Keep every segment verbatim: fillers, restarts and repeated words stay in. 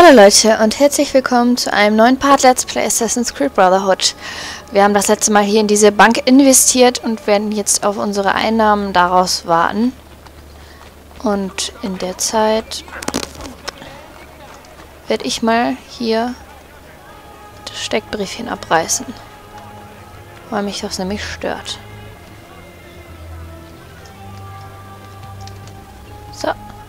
Hallo Leute und herzlich willkommen zu einem neuen Part Let's Play Assassin's Creed Brotherhood. Wir haben das letzte Mal hier in diese Bank investiert und werden jetzt auf unsere Einnahmen daraus warten. Und in der Zeit werde ich mal hier das Steckbriefchen abreißen, weil mich das nämlich stört. So.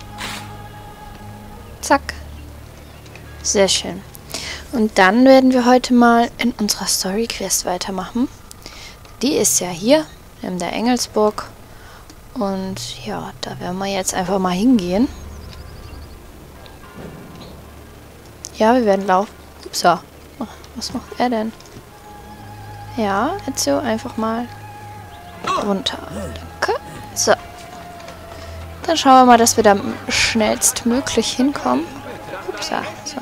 Zack. Sehr schön. Und dann werden wir heute mal in unserer Story-Quest weitermachen. Die ist ja hier in der Engelsburg. Und ja, da werden wir jetzt einfach mal hingehen. Ja, wir werden laufen. Upsa. Was macht er denn? Ja, Ezio, einfach mal runter. Danke. So. Dann schauen wir mal, dass wir da schnellstmöglich hinkommen. Upsa. So.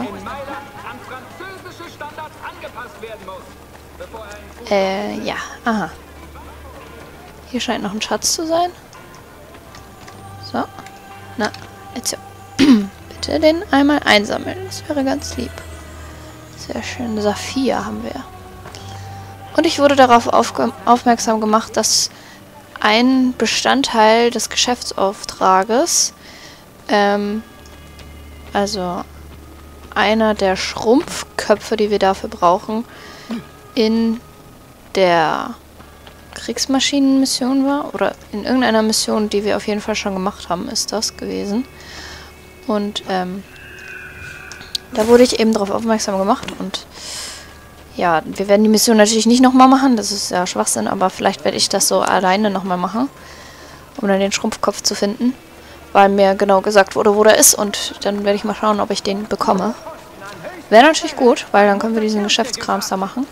Äh, ja. Aha. Hier scheint noch ein Schatz zu sein. So. Na, Ezio. Bitte den einmal einsammeln. Das wäre ganz lieb. Sehr schön. Saphir haben wir. Und ich wurde darauf aufmerksam gemacht, dass ein Bestandteil des Geschäftsauftrages, ähm, also einer der Schrumpfköpfe, die wir dafür brauchen, in der Kriegsmaschinenmission war. Oder in irgendeiner Mission, die wir auf jeden Fall schon gemacht haben, ist das gewesen. Und ähm, da wurde ich eben darauf aufmerksam gemacht. Und ja, wir werden die Mission natürlich nicht nochmal machen. Das ist ja Schwachsinn, aber vielleicht werde ich das so alleine nochmal machen, um dann den Schrumpfkopf zu finden. Weil mir genau gesagt wurde, wo der ist. Und dann werde ich mal schauen, ob ich den bekomme. Wäre natürlich gut, weil dann können wir diesen Geschäftskrams da machen.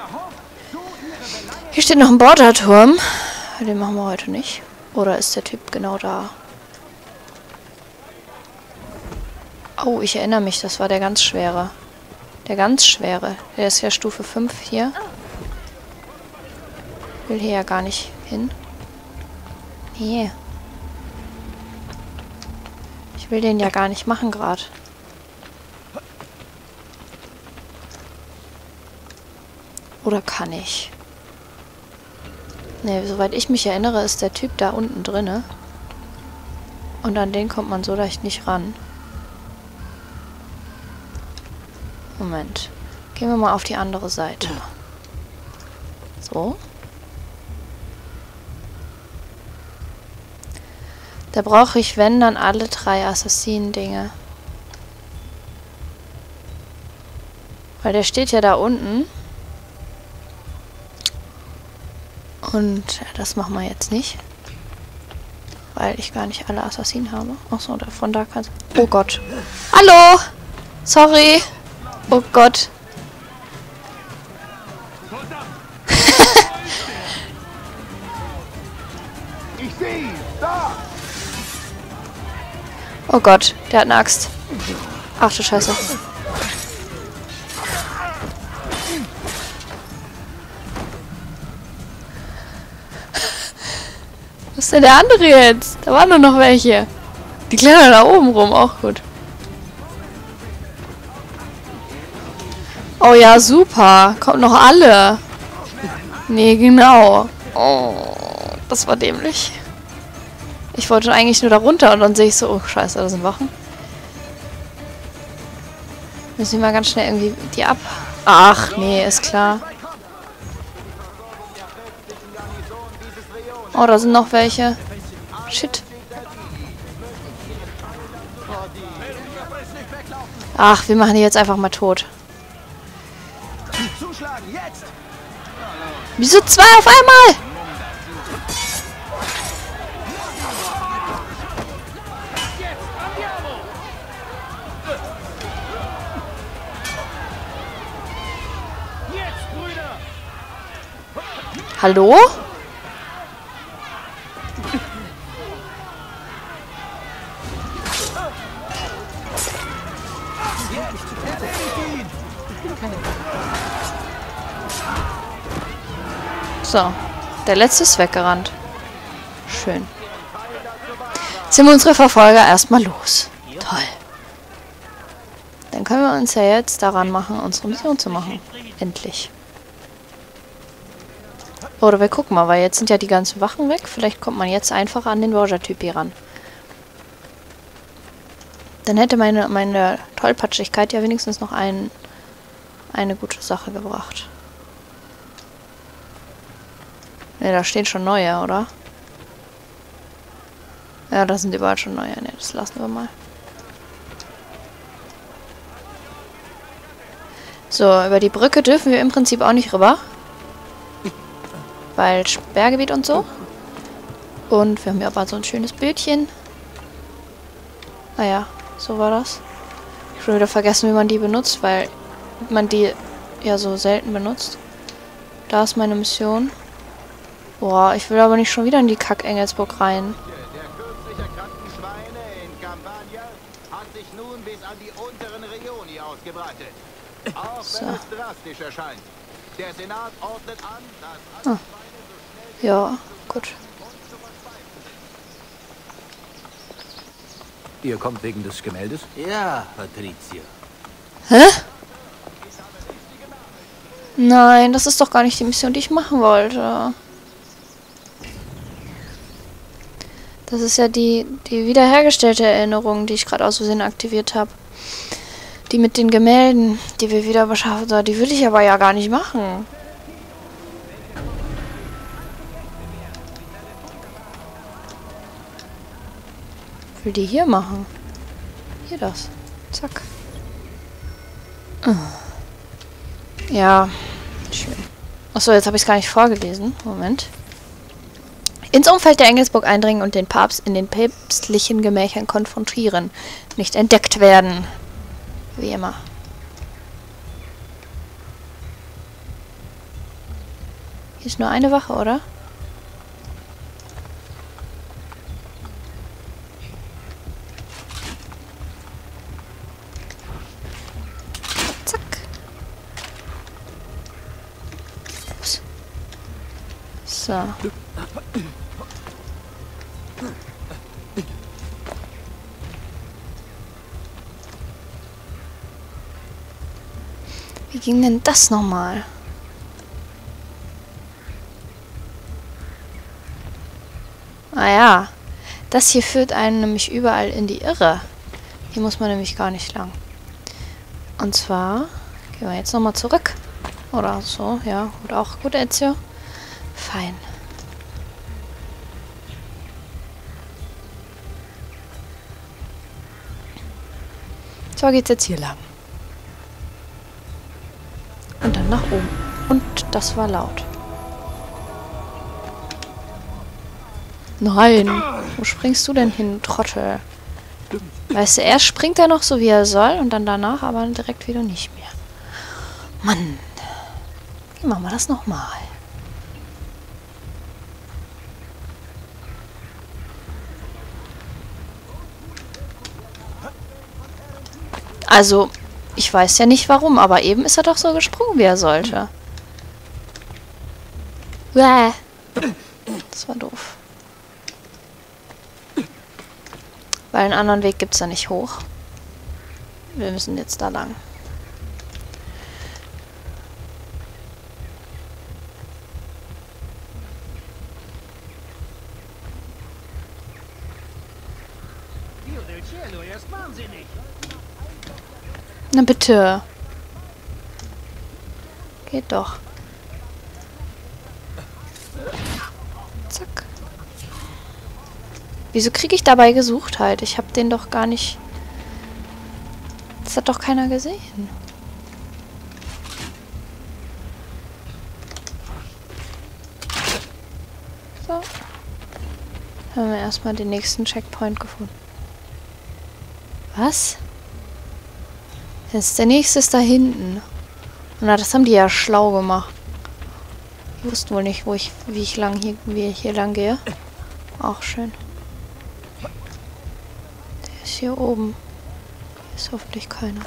Hier steht noch ein Borderturm. Den machen wir heute nicht. Oder ist der Typ genau da? Oh, ich erinnere mich, das war der ganz schwere. Der ganz schwere. Der ist ja Stufe fünf hier. Will hier ja gar nicht hin. Nee. Ich will den ja gar nicht machen gerade. Oder kann ich? Ne, soweit ich mich erinnere, ist der Typ da unten drinne. Und an den kommt man so leicht nicht ran. Moment. Gehen wir mal auf die andere Seite. So. Da brauche ich, wenn, dann alle drei Assassinen-Dinge. Weil der steht ja da unten. Und das machen wir jetzt nicht. Weil ich gar nicht alle Assassinen habe. Achso, von da kannst du... Oh Gott. Hallo! Sorry. Oh Gott. Ich sehe ihn. Da. Oh Gott, der hat eine Axt. Ach du Scheiße. Was ist denn der andere jetzt? Da waren nur noch welche. Die klettern da oben rum, auch gut. Oh ja, super. Kommt noch alle. Nee, genau. Oh, das war dämlich. Ich wollte eigentlich nur da runter und dann sehe ich so, oh scheiße, da sind Wachen. Müssen wir mal ganz schnell irgendwie die ab... Ach, nee, ist klar. Oh, da sind noch welche. Shit. Ach, wir machen die jetzt einfach mal tot. Wieso zwei auf einmal? Hallo? So, der letzte ist weggerannt. Schön. Jetzt sind wir unsere Verfolger erstmal los. Toll. Dann können wir uns ja jetzt daran machen, unsere Mission zu machen. Endlich. Oder wir gucken mal, weil jetzt sind ja die ganzen Wachen weg. Vielleicht kommt man jetzt einfach an den Borgia-Typ hier ran. Dann hätte meine, meine Tollpatschigkeit ja wenigstens noch ein, eine gute Sache gebracht. Ne, da stehen schon neue, oder? Ja, da sind überall schon neue. Ne, das lassen wir mal. So, über die Brücke dürfen wir im Prinzip auch nicht rüber. Weil Sperrgebiet und so. Und wir haben hier aber so ein schönes Bötchen. Ah ja, so war das. Ich habe schon wieder vergessen, wie man die benutzt, weil man die ja so selten benutzt. Da ist meine Mission. Boah, ich will aber nicht schon wieder in die Kack-Engelsburg rein. Der kürzlich erkrankten Schweine in Campania hat sich nun bis an die unteren Regioni ausgebreitet. Auch So. wenn es drastisch erscheint. Der Senat ordnet an, dass alle Ah. Ja, gut. Ihr kommt wegen des Gemäldes? Ja, Patricia. Hä? Nein, das ist doch gar nicht die Mission, die ich machen wollte. Das ist ja die, die wiederhergestellte Erinnerung, die ich gerade aus Versehen aktiviert habe. Die mit den Gemälden, die wir wieder beschaffen sollen. Die will ich aber ja gar nicht machen. Ich will die hier machen. Hier das. Zack. Ja, schön. Achso, jetzt habe ich es gar nicht vorgelesen. Moment. Ins Umfeld der Engelsburg eindringen und den Papst in den päpstlichen Gemächern konfrontieren. Nicht entdeckt werden. Wie immer. Hier ist nur eine Wache, oder? Zack. Ups. So. Wie ging denn das nochmal? Ah ja, das hier führt einen nämlich überall in die Irre. Hier muss man nämlich gar nicht lang. Und zwar gehen wir jetzt nochmal zurück. Oder so, ja. Oder auch gut, Ezio. Fein. So geht's jetzt hier lang. Und dann nach oben. Und das war laut. Nein. Wo springst du denn hin, Trottel? Weißt du, erst springt er noch so, wie er soll. Und dann danach aber direkt wieder nicht mehr. Mann. Wie machen wir das nochmal? Also, ich weiß ja nicht warum, aber eben ist er doch so gesprungen, wie er sollte. Bäh. Das war doof. Weil einen anderen Weg gibt es da nicht hoch. Wir müssen jetzt da lang. Na bitte. Geht doch. Zack. Wieso kriege ich dabei gesucht halt? Ich habe den doch gar nicht... Das hat doch keiner gesehen. So. Haben wir erstmal den nächsten Checkpoint gefunden. Was? Jetzt der nächste ist da hinten. Na, das haben die ja schlau gemacht. Die wussten wohl nicht, wo ich, wie ich lang hier, wie ich hier lang gehe. Auch schön. Der ist hier oben. Hier ist hoffentlich keiner.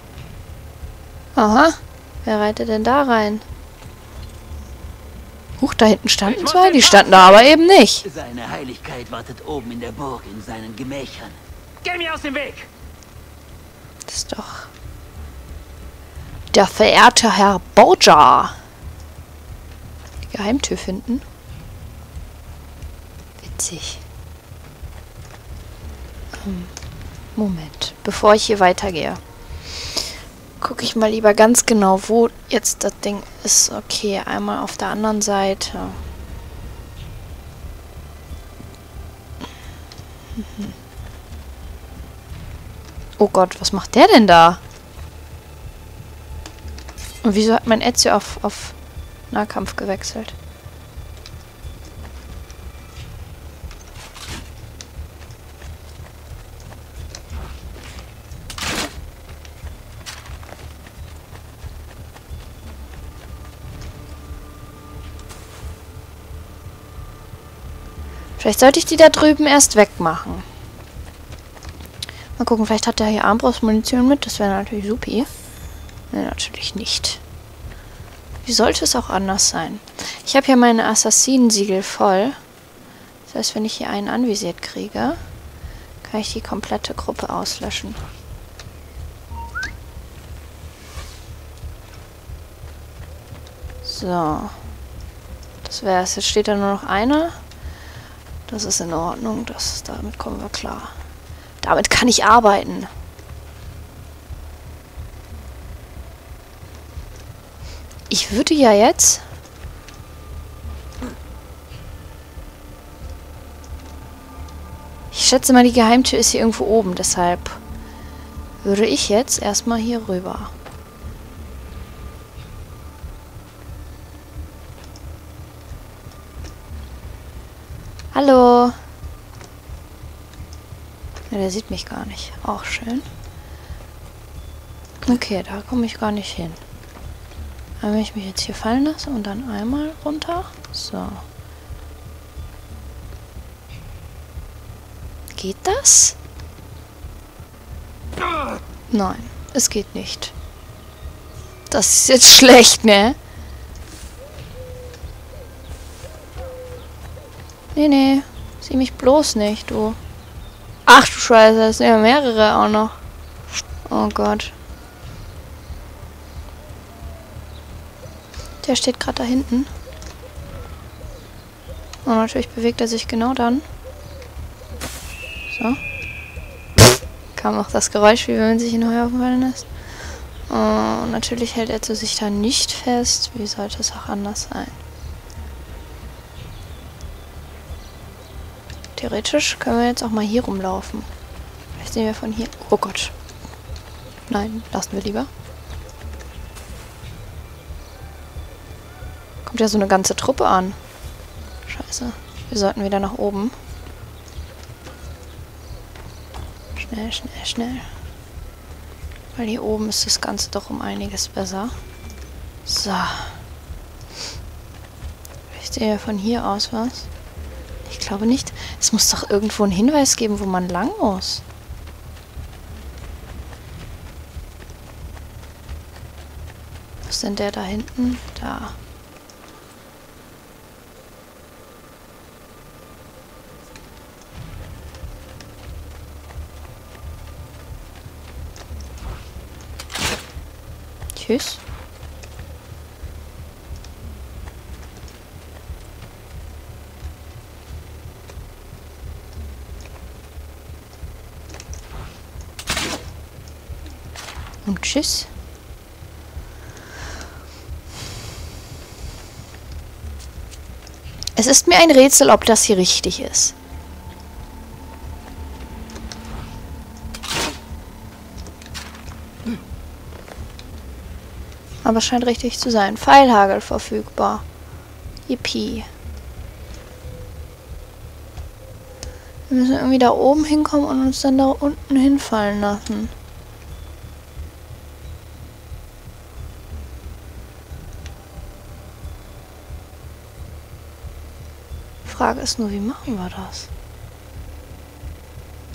Aha. Wer reitet denn da rein? Huch, da hinten standen zwei, die standen da aber eben nicht. Seine Heiligkeit wartet oben in der Burg in seinen Gemächern. Geh mir aus dem Weg! Das ist doch der verehrte Herr Borgia. Die Geheimtür finden. Witzig. Ähm, Moment, bevor ich hier weitergehe, gucke ich mal lieber ganz genau, wo jetzt das Ding ist. Okay, einmal auf der anderen Seite. Mhm. Oh Gott, was macht der denn da? Und wieso hat mein Ezio auf, auf Nahkampf gewechselt? Vielleicht sollte ich die da drüben erst wegmachen. Mal gucken, vielleicht hat der hier Armbrustmunition mit. Das wäre natürlich supi. Ne, natürlich nicht. Wie sollte es auch anders sein? Ich habe hier meine Assassinensiegel voll. Das heißt, wenn ich hier einen anvisiert kriege, kann ich die komplette Gruppe auslöschen. So. Das wäre es. Jetzt steht da nur noch einer. Das ist in Ordnung. Das, damit kommen wir klar. Damit kann ich arbeiten. Ich würde ja jetzt... Ich schätze mal, die Geheimtür ist hier irgendwo oben. Deshalb würde ich jetzt erstmal hier rüber. Hallo. Ja, der sieht mich gar nicht. Auch schön. Okay, da komme ich gar nicht hin. Aber wenn ich mich jetzt hier fallen lasse und dann einmal runter. So. Geht das? Nein, es geht nicht. Das ist jetzt schlecht, ne? Nee, nee. Sieh mich bloß nicht, du. Ach du Scheiße, es sind ja mehrere auch noch. Oh Gott. Der steht gerade da hinten. Und natürlich bewegt er sich genau dann. So. Kam auch das Geräusch, wie wenn man sich in Heuhaufen fallen lässt. Und natürlich hält er zu sich da nicht fest. Wie sollte es auch anders sein? Theoretisch können wir jetzt auch mal hier rumlaufen. Vielleicht sehen wir von hier... Oh Gott. Nein, lassen wir lieber. Kommt ja so eine ganze Truppe an. Scheiße. Wir sollten wieder nach oben. Schnell, schnell, schnell. Weil hier oben ist das Ganze doch um einiges besser. So. Vielleicht sehen wir von hier aus was. Ich glaube nicht. Es muss doch irgendwo einen Hinweis geben, wo man lang muss. Was ist denn der da hinten? Da. Tschüss. Und tschüss. Es ist mir ein Rätsel, ob das hier richtig ist. Aber es scheint richtig zu sein. Pfeilhagel verfügbar. Yippie. Wir müssen irgendwie da oben hinkommen und uns dann da unten hinfallen lassen. Frage ist nur, wie machen wir das?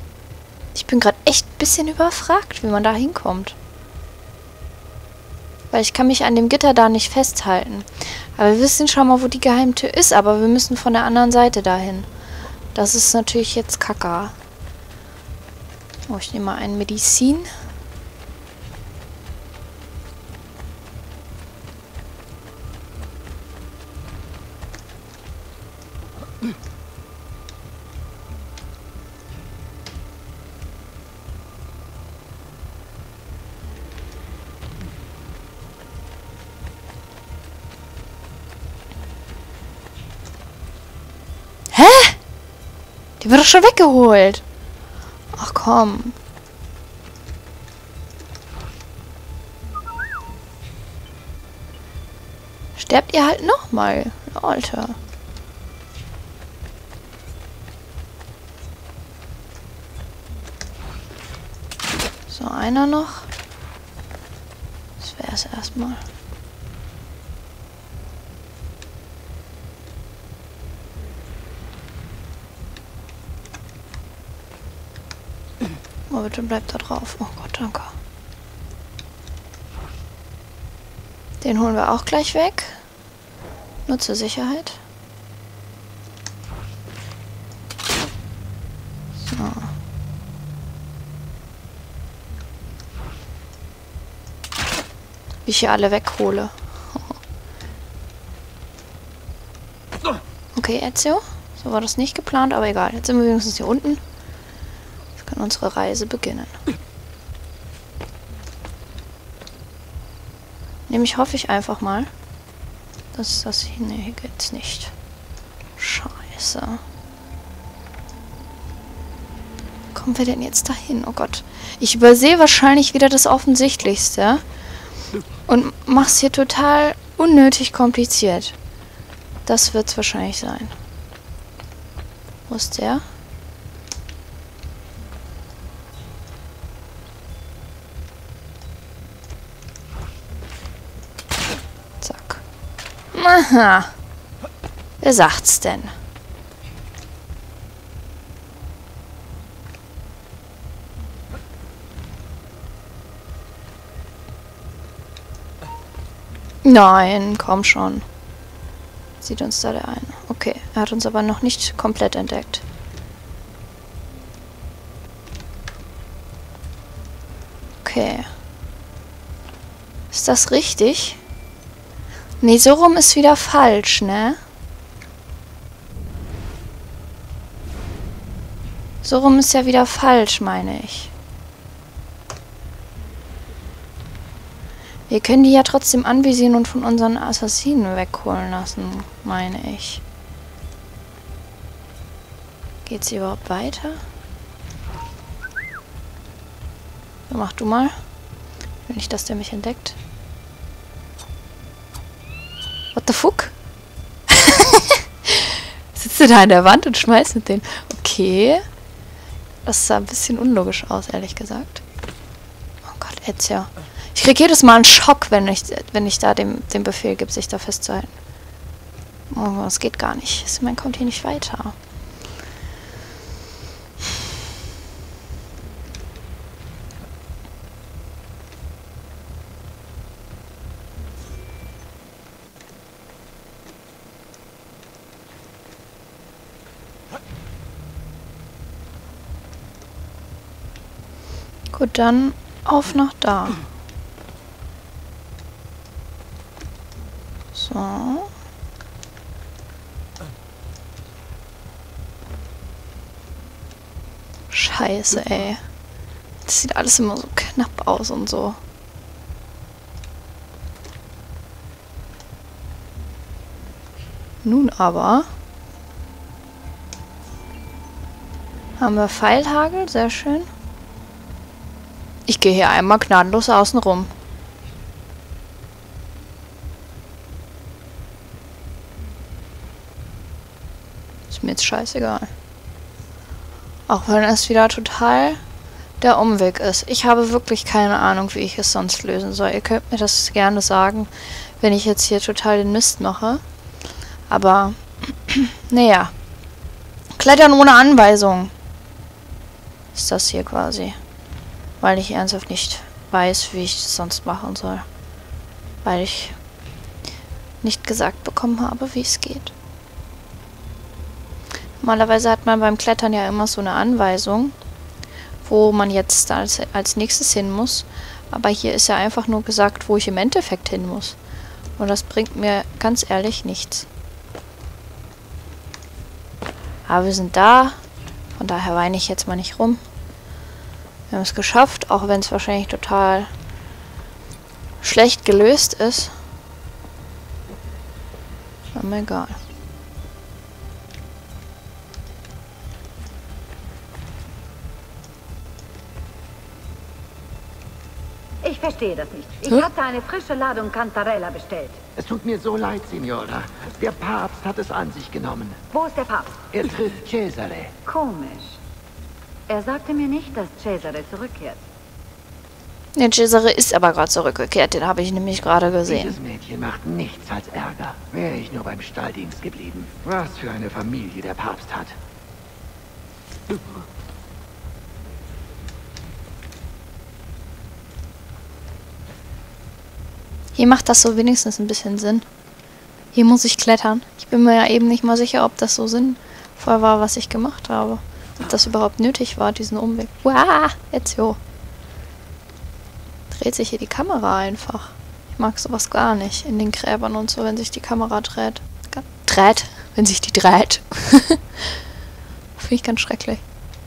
Ich bin gerade echt ein bisschen überfragt, wie man da hinkommt. Weil ich kann mich an dem Gitter da nicht festhalten. Aber wir wissen schon mal, wo die Geheimtür ist, aber wir müssen von der anderen Seite dahin. Das ist natürlich jetzt Kacke. Oh, ich nehme mal ein Medizin. Die wird doch schon weggeholt. Ach komm. Sterbt ihr halt nochmal, Alter. So, einer noch. Das wäre es erstmal. Oh, bitte bleibt da drauf. Oh Gott, danke. Den holen wir auch gleich weg. Nur zur Sicherheit. So. Wie ich hier alle weghole. Okay, Ezio. So war das nicht geplant, aber egal. Jetzt sind wir wenigstens hier unten. Kann unsere Reise beginnen. Nämlich hoffe ich einfach mal, dass das hier... Ne, hier geht's nicht. Scheiße. Kommen wir denn jetzt dahin? Oh Gott. Ich übersehe wahrscheinlich wieder das Offensichtlichste. Und mach's hier total unnötig kompliziert. Das wird's wahrscheinlich sein. Wo ist der? Aha. Wer sagt's denn? Nein, komm schon. Sieht uns da der ein. Okay, er hat uns aber noch nicht komplett entdeckt. Okay. Ist das richtig? Nee, so rum ist wieder falsch, ne? So rum ist ja wieder falsch, meine ich. Wir können die ja trotzdem anvisieren und von unseren Assassinen wegholen lassen, meine ich. Geht's hier überhaupt weiter? So, mach du mal. Ich will nicht, dass der mich entdeckt. What the fuck? Sitzt du da an der Wand und schmeißt mit denen? Okay. Das sah ein bisschen unlogisch aus, ehrlich gesagt. Oh Gott, Ezio. Ich krieg jedes Mal einen Schock, wenn ich, wenn ich da dem, dem Befehl gebe, sich da festzuhalten. Oh, das geht gar nicht. Man kommt hier nicht weiter. Gut, dann auf nach da. So. Scheiße, ey. Das sieht alles immer so knapp aus und so. Nun aber haben wir Pfeilhagel, sehr schön. Ich gehe hier einmal gnadenlos außen rum. Ist mir jetzt scheißegal. Auch wenn es wieder total der Umweg ist. Ich habe wirklich keine Ahnung, wie ich es sonst lösen soll. Ihr könnt mir das gerne sagen, wenn ich jetzt hier total den Mist mache. Aber, naja. Klettern ohne Anweisung. Ist das hier quasi. Weil ich ernsthaft nicht weiß, wie ich das sonst machen soll. Weil ich nicht gesagt bekommen habe, wie es geht. Normalerweise hat man beim Klettern ja immer so eine Anweisung, wo man jetzt als, als nächstes hin muss. Aber hier ist ja einfach nur gesagt, wo ich im Endeffekt hin muss. Und das bringt mir ganz ehrlich nichts. Aber wir sind da. Von daher weine ich jetzt mal nicht rum. Wir haben es geschafft, auch wenn es wahrscheinlich total schlecht gelöst ist. Ist mir egal. Ich verstehe das nicht. Ich Hä? hatte eine frische Ladung Cantarella bestellt. Es tut mir so leid, Signora. Der Papst hat es an sich genommen. Wo ist der Papst? Er trifft Cesare. Komisch. Er sagte mir nicht, dass Cesare zurückkehrt. Der Cesare ist aber gerade zurückgekehrt. Den habe ich nämlich gerade gesehen. Dieses Mädchen macht nichts als Ärger. Wäre ich nur beim Stalldienst geblieben. Was für eine Familie der Papst hat. Hier macht das so wenigstens ein bisschen Sinn. Hier muss ich klettern. Ich bin mir ja eben nicht mal sicher, ob das so sinnvoll war, was ich gemacht habe. Ob das überhaupt nötig war, diesen Umweg. Uah, jetzt jo. Dreht sich hier die Kamera einfach. Ich mag sowas gar nicht. In den Gräbern und so, wenn sich die Kamera dreht. Dreht? Wenn sich die dreht. Finde ich ganz schrecklich.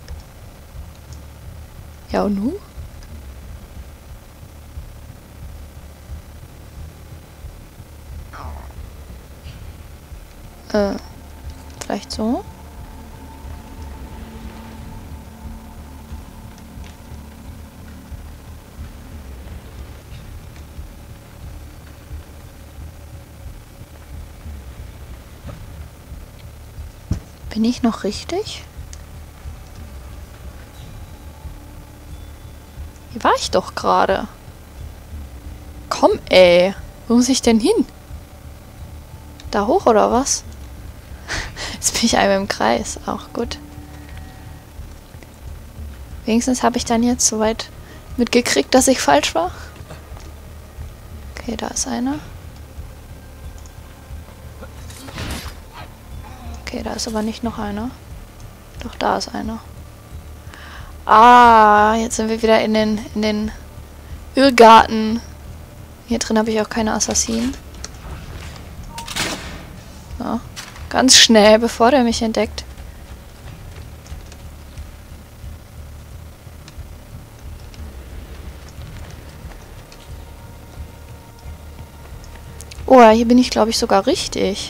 Ja, und nun? Äh, vielleicht so? Bin ich noch richtig? Hier war ich doch gerade. Komm, ey. Wo muss ich denn hin? Da hoch oder was? Jetzt bin ich einmal im Kreis. Auch gut. Wenigstens habe ich dann jetzt soweit mitgekriegt, dass ich falsch war. Okay, da ist einer. Okay, da ist aber nicht noch einer. Doch, da ist einer. Ah, jetzt sind wir wieder in den, in den Irrgarten. Hier drin habe ich auch keine Assassinen. So. Ganz schnell, bevor der mich entdeckt. Oh, hier bin ich, glaube ich, sogar richtig.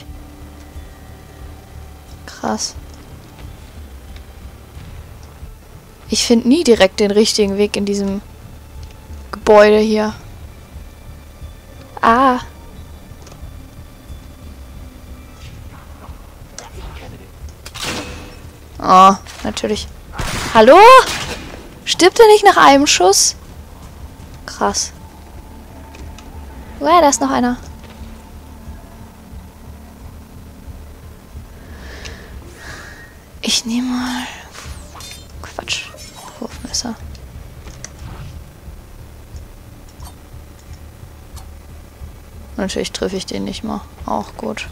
Krass. Ich finde nie direkt den richtigen Weg in diesem Gebäude hier. Ah. Oh, natürlich. Hallo? Stirbt er nicht nach einem Schuss? Krass. Uah, da ist noch einer. Ich nehme mal... Quatsch. Wurfmesser. Natürlich treffe ich den nicht mal. Auch gut.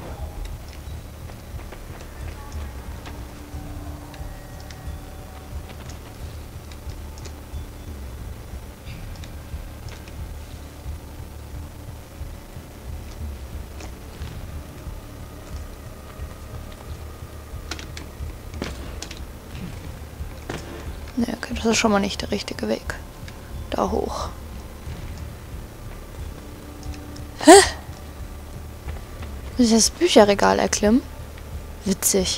Ne, okay, das ist schon mal nicht der richtige Weg. Da hoch. Hä? Muss ich das Bücherregal erklimmen? Witzig.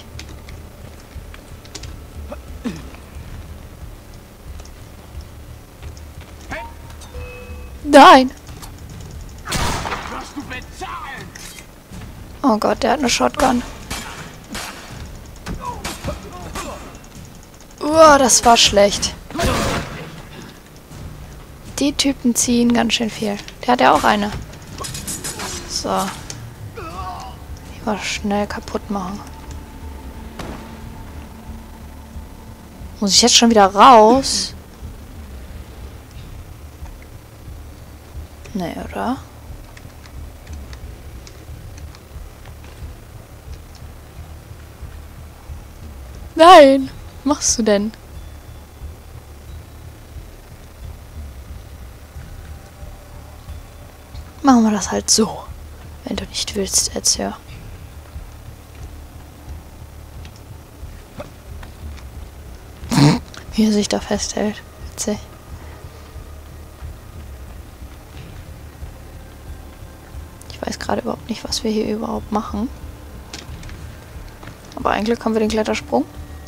Nein! Oh Gott, der hat eine Shotgun. Uah, das war schlecht. Die Typen ziehen ganz schön viel. Der hat ja auch eine. So. Die war schnell kaputt machen. Muss ich jetzt schon wieder raus? Nee, oder? Nein! Was machst du denn? Machen wir das halt so. Wenn du nicht willst, Ezio. Wie er sich da festhält. Witzig. Ich weiß gerade überhaupt nicht, was wir hier überhaupt machen. Aber eigentlich haben wir den Klettersprung.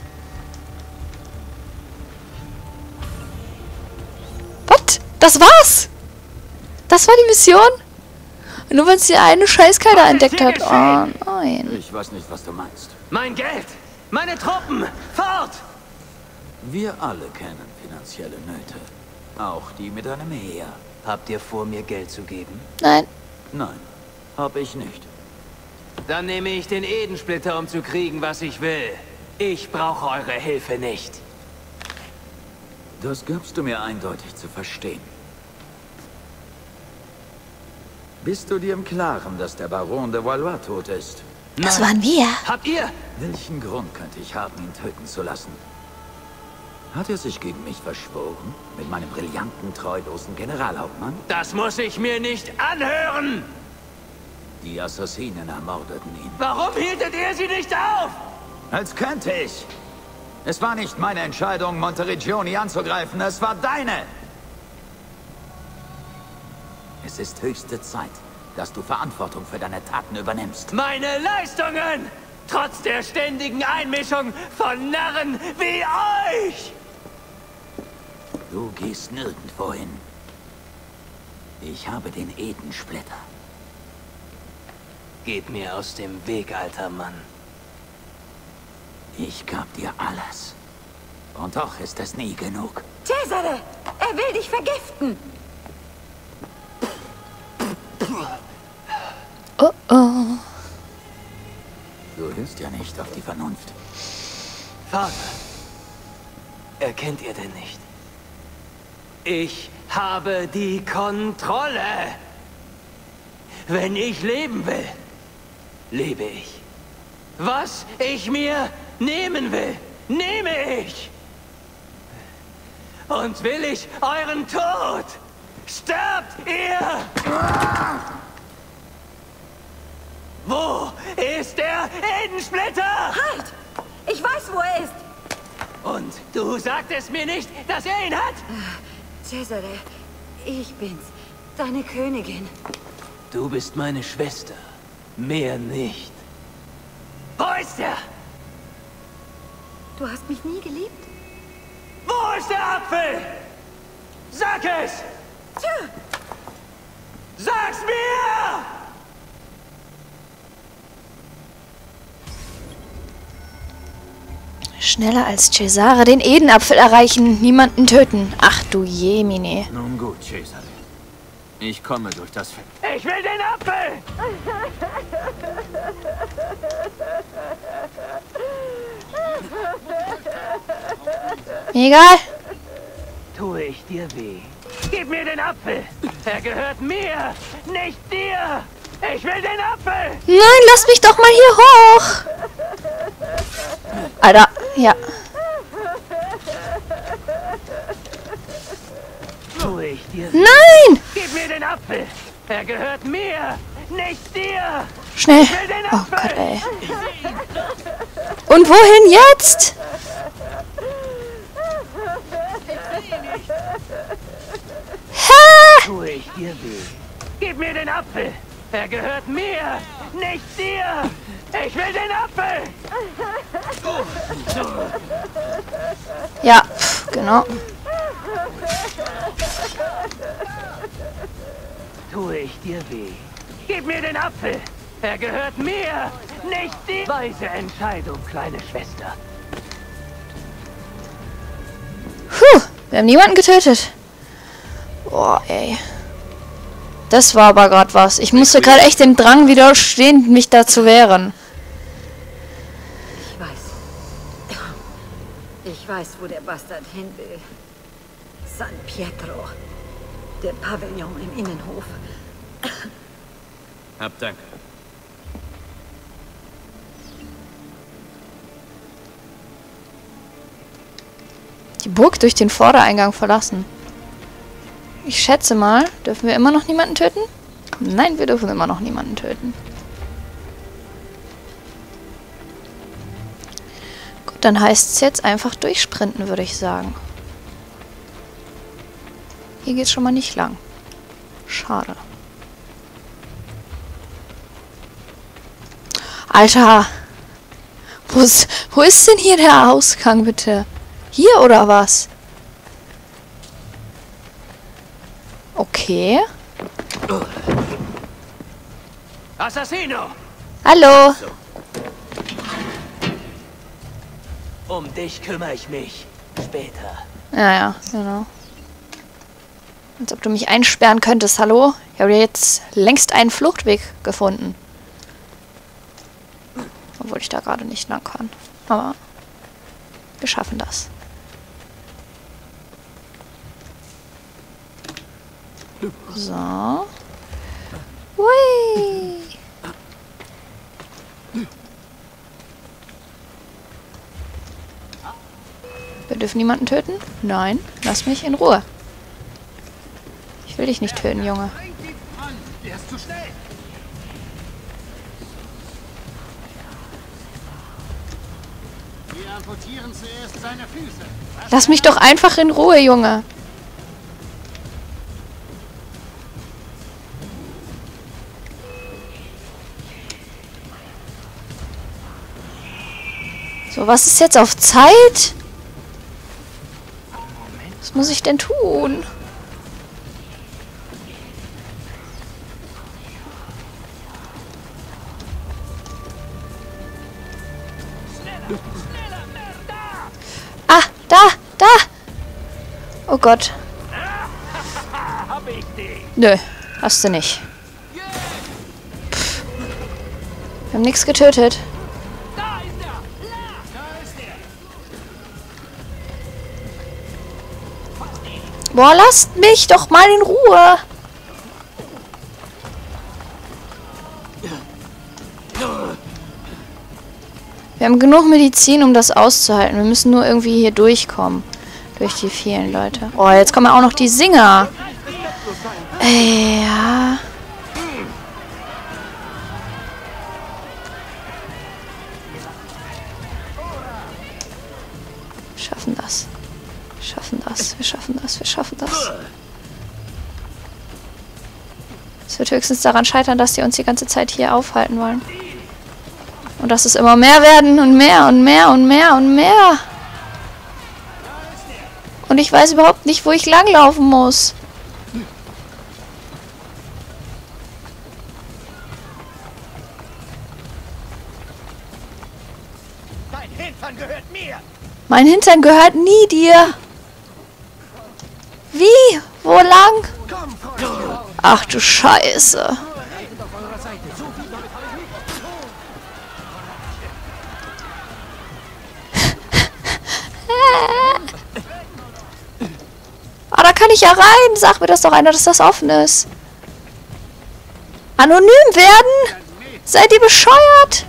Was? Das war's! Das war die Mission? Nur wenn sie eine Scheißkarte entdeckt hat. Oh nein. Ich weiß nicht, was du meinst. Mein Geld! Meine Truppen! Fort! Wir alle kennen finanzielle Nöte. Auch die mit einem Heer. Habt ihr vor, mir Geld zu geben? Nein. Nein, hab ich nicht. Dann nehme ich den Edensplitter, um zu kriegen, was ich will. Ich brauche eure Hilfe nicht. Das gibst du mir eindeutig zu verstehen. Bist du dir im Klaren, dass der Baron de Valois tot ist? Das waren wir. Habt ihr? Welchen Grund könnte ich haben, ihn töten zu lassen? Hat er sich gegen mich verschworen? Mit meinem brillanten, treulosen Generalhauptmann? Das muss ich mir nicht anhören! Die Assassinen ermordeten ihn. Warum hieltet ihr sie nicht auf? Als könnte ich! Es war nicht meine Entscheidung, Monteriggioni anzugreifen, es war deine! Es ist höchste Zeit, dass du Verantwortung für deine Taten übernimmst. Meine Leistungen! Trotz der ständigen Einmischung von Narren wie euch! Du gehst nirgendwo hin. Ich habe den Edensplitter. Geht mir aus dem Weg, alter Mann. Ich gab dir alles. Und doch ist es nie genug. Cesare! Er will dich vergiften! Oh oh. Du hörst ja nicht auf die Vernunft. Vater, erkennt ihr denn nicht? Ich habe die Kontrolle. Wenn ich leben will, lebe ich. Was ich mir nehmen will, nehme ich. Und will ich euren Tod, sterbt ihr! Wo ist der Edensplitter? Halt! Ich weiß, wo er ist! Und du sagtest mir nicht, dass er ihn hat? Cesare, ich bin's. Deine Königin. Du bist meine Schwester. Mehr nicht. Wo ist er? Du hast mich nie geliebt? Wo ist der Apfel? Sag es! Tja! Sag's mir! Schneller als Cesare den Edenapfel erreichen, niemanden töten. Ach du Jemine. Nun gut, Cesare. Ich komme durch das Feld. Ich will den Apfel! Egal. Tue ich dir weh? Gib mir den Apfel! Er gehört mir, nicht dir! Ich will den Apfel! Nein, lass mich doch mal hier hoch. Alter, ja. Tue ich dir weh? Nein! Gib mir den Apfel! Er gehört mir, nicht dir! Schnell. Ich will den Oh Apfel! Gott, ey. Und wohin jetzt? Hä? Tue ich dir weh? Gib mir den Apfel! Er gehört mir, nicht dir! Ich will den Apfel! Ja, pf, genau. Tue ich dir weh? Gib mir den Apfel! Er gehört mir, nicht dir! Weise Entscheidung, kleine Schwester. Puh, wir haben niemanden getötet. Boah, ey. Das war aber gerade was. Ich musste gerade echt dem Drang widerstehen, mich da zu wehren. Ich weiß. Ich weiß, wo der Bastard hin will. San Pietro. Der Pavillon im Innenhof. Hab Dank. Die Burg durch den Vordereingang verlassen. Ich schätze mal, dürfen wir immer noch niemanden töten? Nein, wir dürfen immer noch niemanden töten. Gut, dann heißt es jetzt einfach durchsprinten, würde ich sagen. Hier geht es schon mal nicht lang. Schade. Alter! Wo ist, wo ist denn hier der Ausgang, bitte? Hier oder was? Okay. Assassino! Hallo! Um dich kümmere ich mich. Später. Ja, ja, genau. Als ob du mich einsperren könntest, hallo? Ich habe ja jetzt längst einen Fluchtweg gefunden. Obwohl ich da gerade nicht lang kann. Aber wir schaffen das. So. Hui. Wir dürfen niemanden töten? Nein. Lass mich in Ruhe. Ich will dich nicht töten, Junge. Der ist zu schnell. Wir amputieren zuerst seine Füße. Lass mich doch einfach in Ruhe, Junge. So, was ist jetzt auf Zeit? Was muss ich denn tun? Ah, da, da. Oh Gott. Nö, hast du nicht. Pff. Wir haben nichts getötet. Boah, lasst mich doch mal in Ruhe. Wir haben genug Medizin, um das auszuhalten. Wir müssen nur irgendwie hier durchkommen. Durch die vielen Leute. Oh, jetzt kommen auch noch die Singer. Ey, ja. Wir schaffen das. Wir schaffen das. Wir schaffen das. Wir schaffen das. Es wird höchstens daran scheitern, dass die uns die ganze Zeit hier aufhalten wollen. Und dass es immer mehr werden und mehr und mehr und mehr und mehr. Und ich weiß überhaupt nicht, wo ich langlaufen muss. Dein Hintern gehört mir. Mein Hintern gehört nie dir. Wie? Wo lang? Ach du Scheiße. Ah, da kann ich ja rein. Sag mir das doch einer, dass das offen ist. Anonym werden? Seid ihr bescheuert?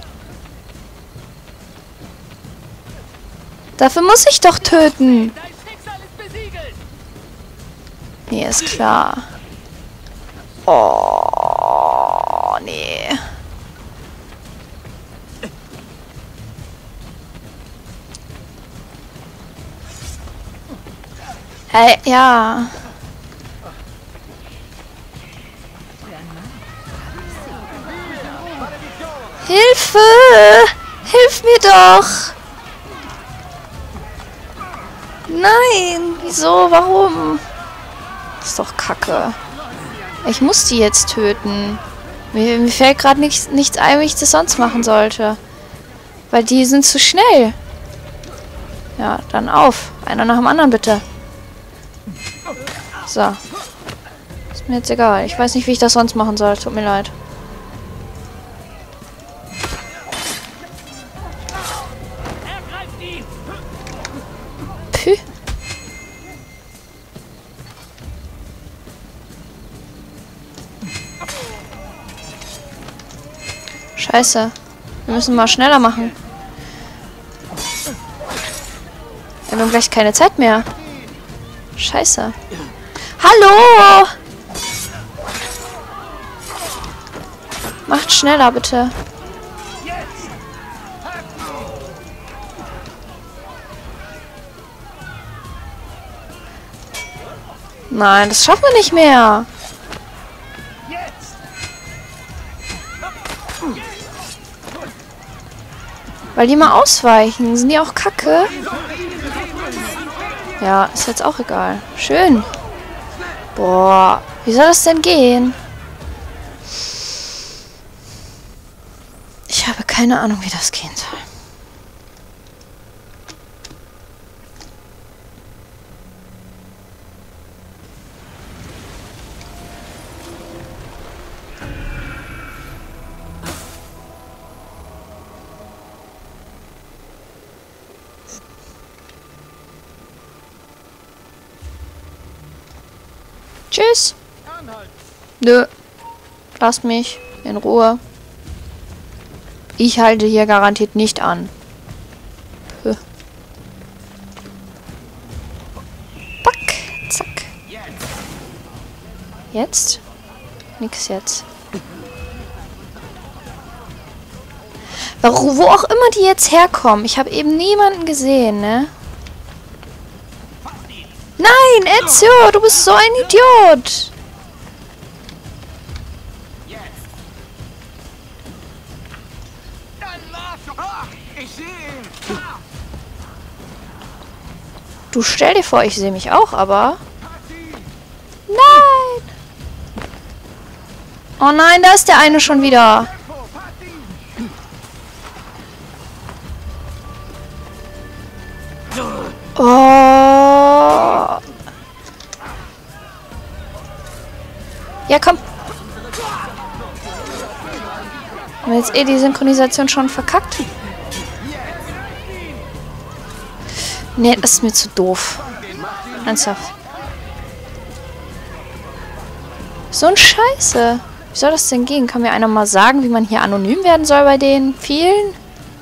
Dafür muss ich doch töten. Nee, ist klar. Oh, nee. Hey, ja. Hilfe! Hilf mir doch! Nein! Wieso? Warum? Das ist doch Kacke. Ich muss die jetzt töten. Mir, mir fällt gerade nichts, nichts ein, wie ich das sonst machen sollte. Weil die sind zu schnell. Ja, dann auf. Einer nach dem anderen, bitte. So. Ist mir jetzt egal. Ich weiß nicht, wie ich das sonst machen soll. Tut mir leid. Pü. Scheiße. Wir müssen mal schneller machen. Wir Wir haben gleich keine Zeit mehr. Scheiße. Hallo! Macht schneller, bitte. Nein, das schaffen wir nicht mehr. Weil die mal ausweichen. Sind die auch kacke? Ja, ist jetzt auch egal. Schön. Boah, wie soll das denn gehen? Ich habe keine Ahnung, wie das gehen soll. Tschüss. Nö. Lasst mich in Ruhe. Ich halte hier garantiert nicht an. Puh. Pack. Zack. Jetzt? Nix jetzt. Wo auch immer die jetzt herkommen. Ich habe eben niemanden gesehen, ne? Nein, Ezio, du bist so ein Idiot. Du stell dir vor, ich sehe mich auch, aber... Nein! Oh nein, da ist der eine schon wieder. Oh. Ja, komm. Haben wir jetzt eh die Synchronisation schon verkackt? Nee, das ist mir zu doof. Ernsthaft. So ein Scheiße. Wie soll das denn gehen? Kann mir einer mal sagen, wie man hier anonym werden soll bei den vielen?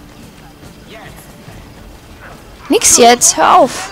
Nix jetzt, hör auf.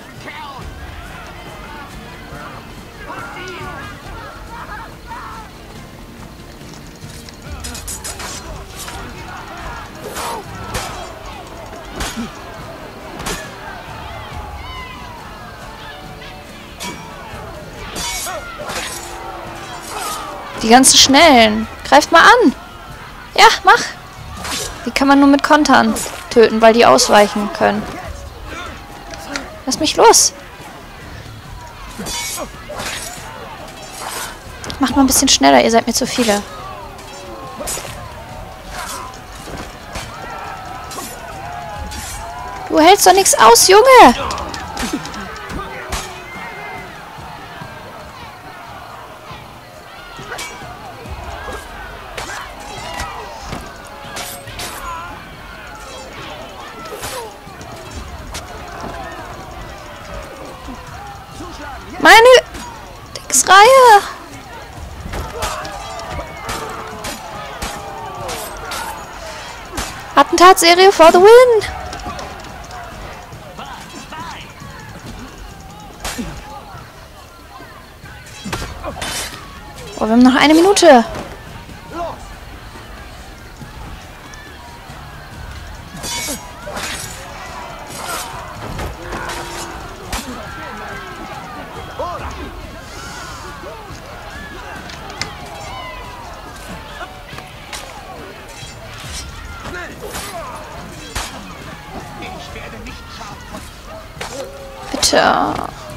Die ganzen Schnellen. Greift mal an. Ja, mach. Die kann man nur mit Kontern töten, weil die ausweichen können. Lass mich los. Macht mal ein bisschen schneller, ihr seid mir zu viele. Du hältst doch nichts aus, Junge! Meine Dingsreihe! Attentatsserie for the win! Oh, wir haben noch eine Minute. Bitte.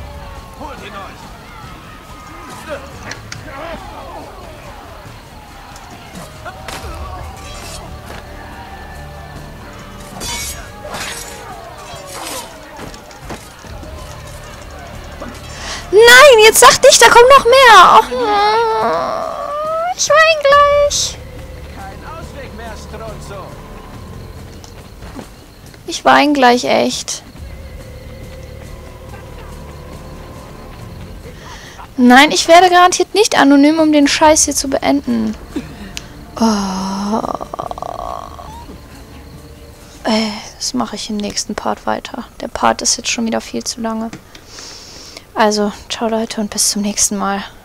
Nein, jetzt sag nicht, da kommt noch mehr. Oh, ich weine gleich. Ich weine gleich echt. Nein, ich werde garantiert nicht anonym, um den Scheiß hier zu beenden. Oh. Äh. das mache ich im nächsten Part weiter. Der Part ist jetzt schon wieder viel zu lange. Also, ciao Leute und bis zum nächsten Mal.